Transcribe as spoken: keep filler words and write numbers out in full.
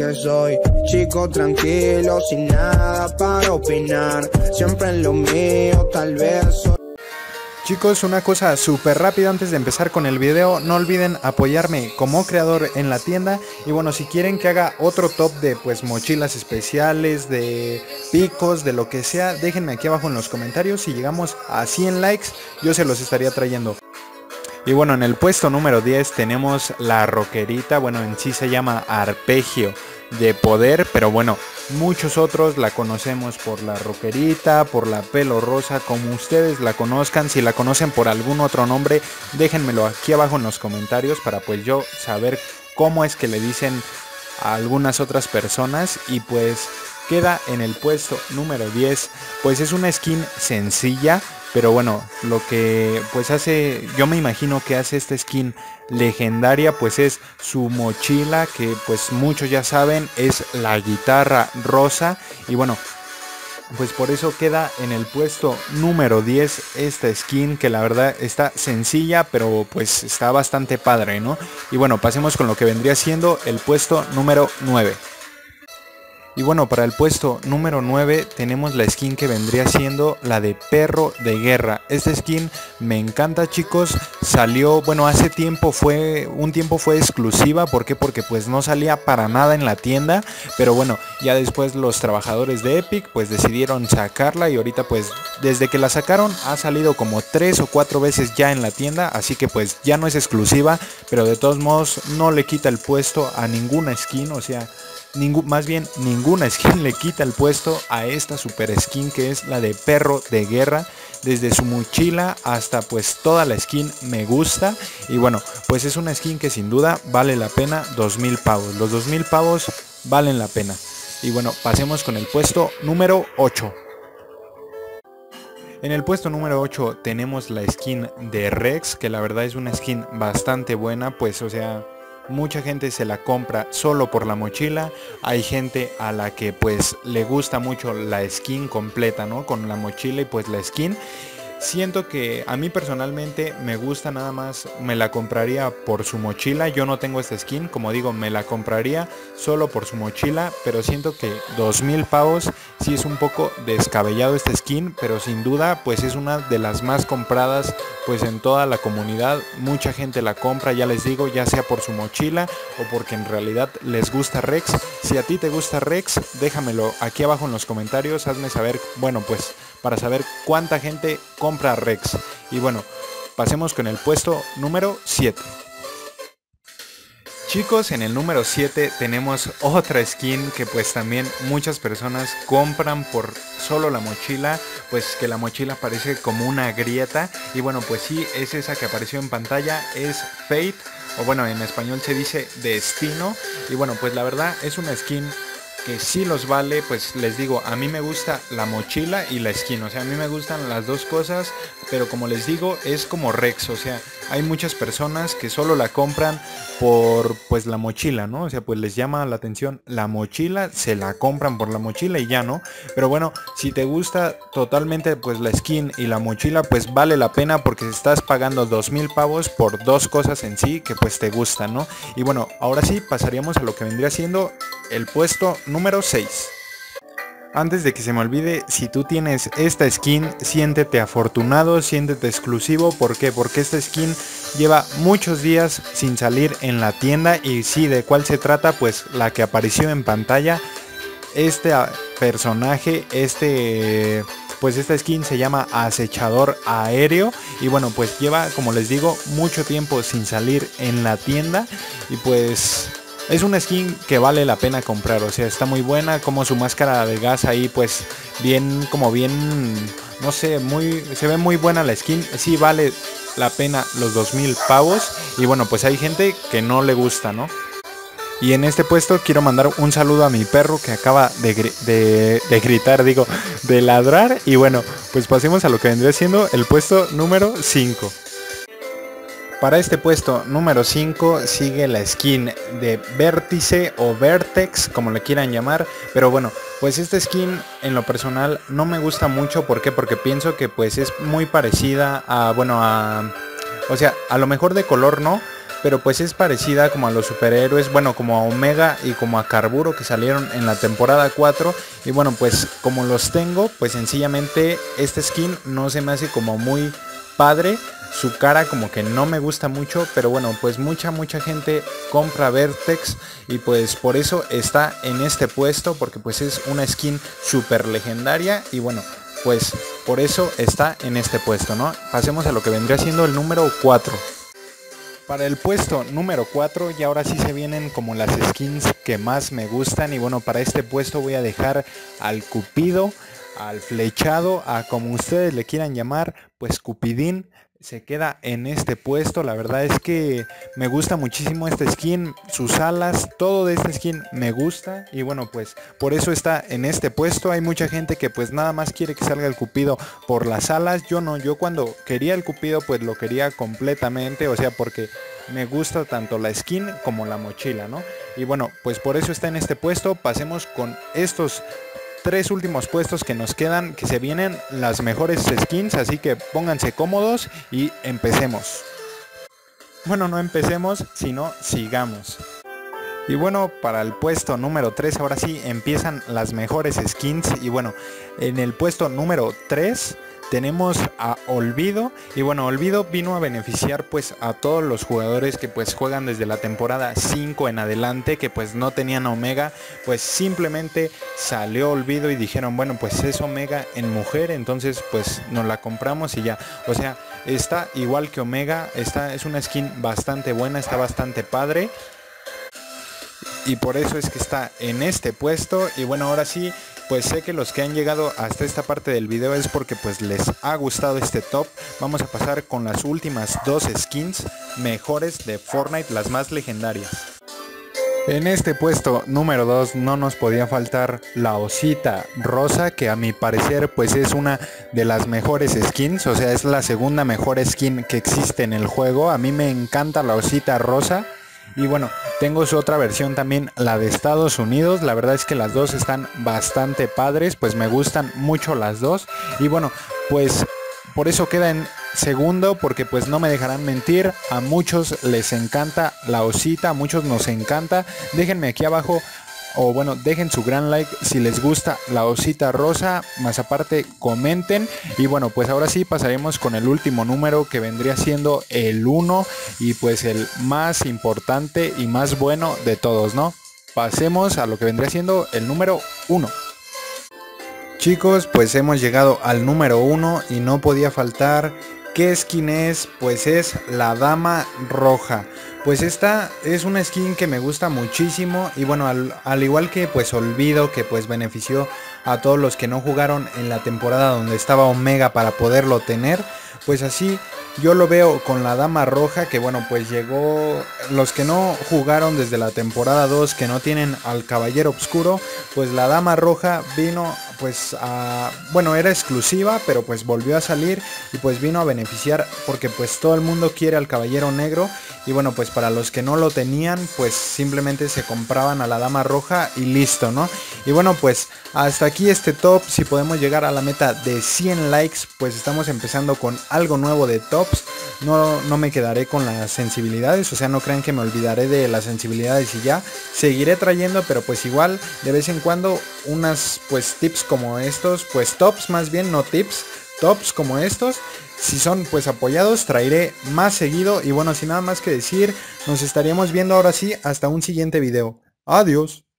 que soy chico tranquilo, sin nada para opinar, siempre en lo mío, tal vez soy... Chicos, una cosa súper rápida antes de empezar con el video, no olviden apoyarme como creador en la tienda. Y bueno, si quieren que haga otro top de pues mochilas especiales, de picos, de lo que sea, déjenme aquí abajo en los comentarios. Si llegamos a cien likes, yo se los estaría trayendo. Y bueno, en el puesto número diez tenemos la rockerita, bueno, en sí se llama Arpegio de Poder, pero bueno, muchos otros la conocemos por la rockerita, por la pelo rosa, como ustedes la conozcan. Si la conocen por algún otro nombre, déjenmelo aquí abajo en los comentarios para pues yo saber cómo es que le dicen a algunas otras personas. Y pues queda en el puesto número diez, pues es una skin sencilla, pero bueno, lo que pues hace, yo me imagino que hace esta skin legendaria, pues es su mochila, que pues muchos ya saben, es la guitarra rosa. Y bueno, pues por eso queda en el puesto número diez esta skin, que la verdad está sencilla, pero pues está bastante padre, ¿no? Y bueno, pasemos con lo que vendría siendo el puesto número nueve. Y bueno, para el puesto número nueve tenemos la skin que vendría siendo la de Perro de Guerra. Esta skin me encanta, chicos. Salió, bueno, hace tiempo fue, un tiempo fue exclusiva. ¿Por qué? Porque pues no salía para nada en la tienda. Pero bueno, ya después los trabajadores de Epic pues decidieron sacarla. Y ahorita pues desde que la sacaron ha salido como tres o cuatro veces ya en la tienda. Así que pues ya no es exclusiva, pero de todos modos no le quita el puesto a ninguna skin. O sea... Ningún, más bien ninguna skin le quita el puesto a esta super skin que es la de Perro de Guerra. Desde su mochila hasta pues toda la skin me gusta. Y bueno, pues es una skin que sin duda vale la pena dos mil pavos. Los dos mil pavos valen la pena. Y bueno, pasemos con el puesto número ocho. En el puesto número ocho tenemos la skin de Rex, que la verdad es una skin bastante buena, pues o sea... Mucha gente se la compra solo por la mochila. Hay gente a la que pues le gusta mucho la skin completa, ¿no? Con la mochila y pues la skin. Siento que a mí personalmente me gusta nada más, me la compraría por su mochila. Yo no tengo esta skin, como digo, me la compraría solo por su mochila. Pero siento que dos mil pavos sí es un poco descabellado esta skin. Pero sin duda pues es una de las más compradas pues en toda la comunidad. Mucha gente la compra, ya les digo, ya sea por su mochila o porque en realidad les gusta Rex. Si a ti te gusta Rex, déjamelo aquí abajo en los comentarios, hazme saber, bueno pues para saber cuánta gente compra Rex. Y bueno, pasemos con el puesto número siete. Chicos, en el número siete tenemos otra skin que pues también muchas personas compran por solo la mochila, pues que la mochila parece como una grieta. Y bueno, pues sí, es esa que apareció en pantalla, es Fate, o bueno, en español se dice Destino. Y bueno, pues la verdad es una skin que sí los vale. Pues les digo, a mí me gusta la mochila y la skin, o sea, a mí me gustan las dos cosas, pero como les digo, es como Rex, o sea, hay muchas personas que solo la compran por pues la mochila, ¿no? O sea, pues les llama la atención la mochila, se la compran por la mochila y ya, ¿no? Pero bueno, si te gusta totalmente pues la skin y la mochila, pues vale la pena porque estás pagando dos mil pavos por dos cosas en sí que pues te gustan, ¿no? Y bueno, ahora sí pasaríamos a lo que vendría siendo el puesto número seis. Antes de que se me olvide, si tú tienes esta skin, siéntete afortunado, siéntete exclusivo. ¿Por qué? Porque esta skin lleva muchos días sin salir en la tienda. Y sí, ¿de cuál se trata? Pues la que apareció en pantalla. Este personaje, este... pues esta skin se llama Acechador Aéreo. Y bueno, pues lleva, como les digo, mucho tiempo sin salir en la tienda. Y pues... es una skin que vale la pena comprar, o sea, está muy buena, como su máscara de gas ahí, pues bien, como bien, no sé, muy, se ve muy buena la skin, sí vale la pena los dos mil pavos. Y bueno, pues hay gente que no le gusta, ¿no? Y en este puesto quiero mandar un saludo a mi perro que acaba de, de, de gritar, digo, de ladrar. Y bueno, pues pasemos a lo que vendría siendo el puesto número cinco. Para este puesto número cinco sigue la skin de Vértice o Vertex, como le quieran llamar. Pero bueno, pues esta skin en lo personal no me gusta mucho. ¿Por qué? Porque pienso que pues es muy parecida a, bueno, a... o sea, a lo mejor de color no, pero pues es parecida como a los superhéroes, bueno, como a Omega y como a Carburo que salieron en la temporada cuatro. Y bueno, pues como los tengo, pues sencillamente este skin no se me hace como muy padre. Su cara como que no me gusta mucho, pero bueno, pues mucha mucha gente compra Vertex y pues por eso está en este puesto, porque pues es una skin súper legendaria y bueno, pues por eso está en este puesto, ¿no? Pasemos a lo que vendría siendo el número cuatro. Para el puesto número cuatro y ahora sí se vienen como las skins que más me gustan y bueno, para este puesto voy a dejar al Cupido, al Flechado, a como ustedes le quieran llamar, pues Cupidín se queda en este puesto. La verdad es que me gusta muchísimo este skin, sus alas, todo de este skin me gusta y bueno, pues por eso está en este puesto. Hay mucha gente que pues nada más quiere que salga el Cupido por las alas. Yo no, yo cuando quería el Cupido pues lo quería completamente, o sea, porque me gusta tanto la skin como la mochila, ¿no? Y bueno, pues por eso está en este puesto. Pasemos con estos tres últimos puestos que nos quedan, que se vienen las mejores skins, así que pónganse cómodos y empecemos. Bueno, no empecemos, sino sigamos. Y bueno, para el puesto número tres, ahora sí empiezan las mejores skins. Y bueno, en el puesto número tres tenemos a Olvido. Y bueno, Olvido vino a beneficiar pues a todos los jugadores que pues juegan desde la temporada cinco en adelante, que pues no tenían Omega. Pues simplemente salió Olvido y dijeron, bueno, pues es Omega en mujer, entonces pues nos la compramos y ya. O sea, está igual que Omega, esta es una skin bastante buena, está bastante padre. Y por eso es que está en este puesto. Y bueno, ahora sí, pues sé que los que han llegado hasta esta parte del video es porque pues les ha gustado este top. Vamos a pasar con las últimas dos skins mejores de Fortnite, las más legendarias. En este puesto número dos no nos podía faltar la Osita Rosa, que a mi parecer pues es una de las mejores skins, o sea, es la segunda mejor skin que existe en el juego. A mí me encanta la Osita Rosa. Y bueno, tengo su otra versión también, la de Estados Unidos. La verdad es que las dos están bastante padres, pues me gustan mucho las dos. Y bueno, pues por eso queda en segundo, porque pues no me dejarán mentir, a muchos les encanta la Osita, a muchos nos encanta. Déjenme aquí abajo, o bueno, dejen su gran like si les gusta la Osita Rosa, más aparte comenten. Y bueno, pues ahora sí pasaremos con el último número, que vendría siendo el uno y pues el más importante y más bueno de todos, ¿no? Pasemos a lo que vendría siendo el número uno. Chicos, pues hemos llegado al número uno y no podía faltar. ¿Qué skin es? Pues es la Dama Roja. Pues esta es una skin que me gusta muchísimo y bueno, al, al igual que pues Olvido, que pues benefició a todos los que no jugaron en la temporada donde estaba Omega para poderlo tener, pues así yo lo veo con la Dama Roja, que bueno, pues llegó, los que no jugaron desde la temporada dos, que no tienen al Caballero Oscuro, pues la Dama Roja vino pues a, bueno, era exclusiva, pero pues volvió a salir y pues vino a beneficiar, porque pues todo el mundo quiere al Caballero Negro. Y bueno, pues para los que no lo tenían, pues simplemente se compraban a la Dama Roja y listo, ¿no? Y bueno, pues hasta aquí este top. Si podemos llegar a la meta de cien likes, pues estamos empezando con algo nuevo de tops. No, no me quedaré con las sensibilidades, o sea, no crean que me olvidaré de las sensibilidades y ya. Seguiré trayendo, pero pues igual de vez en cuando unas pues tips como estos, pues tops más bien, no tips, tops como estos. Si son pues apoyados, traeré más seguido. Y bueno, sin nada más que decir, nos estaríamos viendo ahora sí hasta un siguiente video. Adiós.